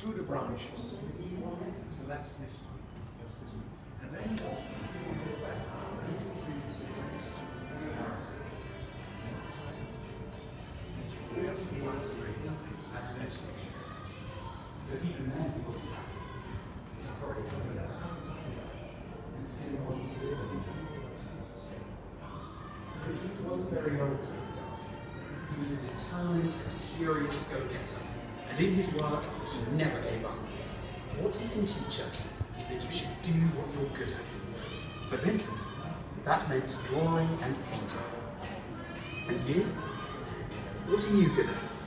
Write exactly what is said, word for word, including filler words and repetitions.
through the branches. So that's this one. That's this one. And then that's their section. Because even then, he wasn't happy. It's probably something else. And he didn't want to live in it. Vincent wasn't very old. He was a determined and curious go-getter, and in his work, he never gave up. What he can teach us is that you should do what you're good at. For Vincent, that meant drawing and painting. And you? What are you good at?